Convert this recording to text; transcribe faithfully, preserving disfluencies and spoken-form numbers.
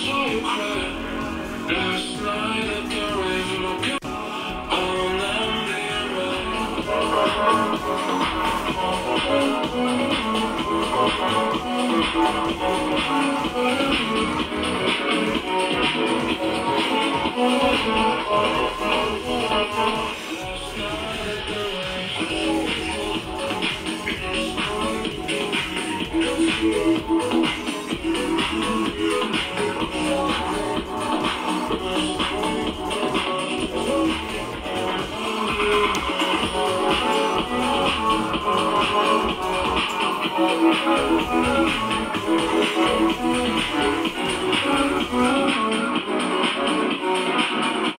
saw you cry last night at the rave, looking on them being